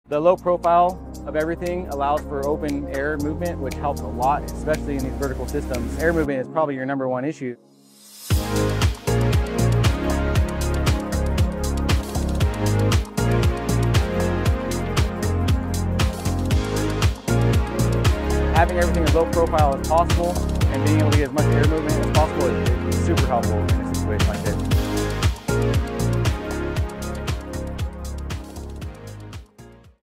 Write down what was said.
The low profile of everything allows for open air movement, which helps a lot, especially in these vertical systems. Air movement is probably your #1 issue. Having everything as low profile as possible and being able to get as much air movement as possible is super helpful in a situation like this.